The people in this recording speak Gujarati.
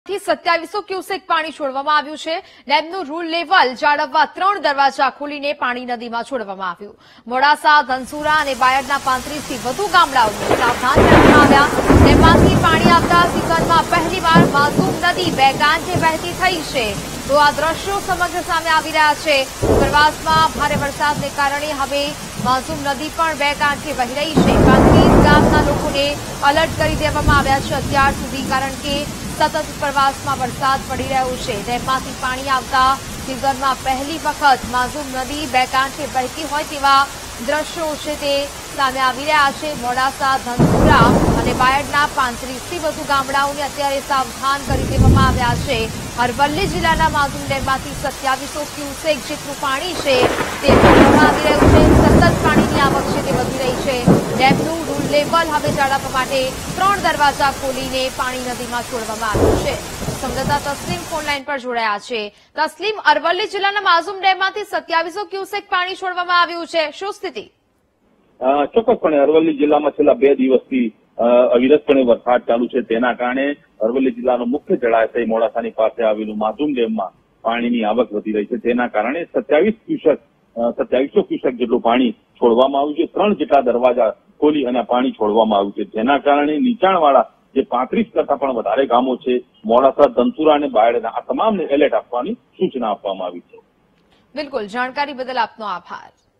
2700 ક્યુસેક પાણી છોડવામાં આવ્યું છે। ડેમનું રૂલ લેવલ જાળવવા 3 દરવાજા ખોલીને પાણી નદીમાં છોડવામાં આવ્યું। મોડાસા, ધનસુરા અને બાયડના 35 થી વધુ ગામડાઓને સાવધાન કરવામાં આવ્યા। ડેમમાંથી પાણી આવતા સિઝનમાં પહેલીવાર માસૂમ નદી 2 કાંઠે વહેતી થઈ છે। તો આ દ્રશ્યો સમગ્ર સામે આવી રહ્યા છે। ઉપરવાસમાં ભારે વરસાદને કારણે હવે માસૂમ નદી પણ 2 કાંઠે વહી રહી છે। 35 ગામના લોકોને એલર્ટ કરી દેવામાં આવ્યા છે અત્યાર સુધી, કારણ કે સતત ઉપરવાસમાં વરસાદ પડી રહ્યો છે। ડેમમાંથી પાણી આવતા સિઝનમાં પહેલી વખત માસૂમ નદી 2 કાંઠે વહેતી હોય તેવા દ્રશ્યો છે તે સામે આવી રહ્યા છે। મોડાસા, ધનસુરા અને બાયડના 35 થી વધુ ગામડાઓને અત્યારે સાવધાન કરી દેવામાં આવ્યા છે। અરવલ્લી જિલ્લાના માસૂમ ડેમમાંથી 2700 ક્યુસેક જેટલું પાણી છે તે છોડવામાં આવી રહ્યું છે। સતત પાણીની આવક છે તે વધી રહી છે। ડેમનું રૂલ લેવલ હવે જાળવવા માટે 3 દરવાજા ખોલીને પાણી નદીમાં છોડવામાં આવ્યું છે। સંવાદદાતા તસ્લીમ ફોનલાઈન પર જોડાયા છે। તસ્લીમ, અરવલ્લી જિલ્લાના માસૂમ ડેમમાંથી 2700 ક્યુસેક પાણી છોડવામાં આવ્યું છે, શું સ્થિતિ? ચોક્કસપણે અરવલ્લી જિલ્લામાં છેલ્લા 2 દિવસથી અવિરતપણે વરસાદ ચાલુ છે। તેના કારણે અરવલ્લી જિલ્લાનો મુખ્ય જળાશય મોડાસાની પાસે આવેલું માસૂમ ડેમમાં પાણીની આવક વધી રહી છે। તેના કારણે 2700 ક્યુસેક જેટલું પાણી છોડવામાં આવ્યું છે। 3 જેટલા દરવાજા ખોલી અને પાણી છોડવામાં આવ્યું છે, જેના કારણે નીચાણવાળા જે 35 કરતા પણ વધારે ગામો છે, મોડાસા, ધનસુરા અને બાયડના, આ તમામને એલર્ટ આપવાની સૂચના આપવામાં આવી છે। બિલકુલ, જાણકારી બદલ આપનો આભાર।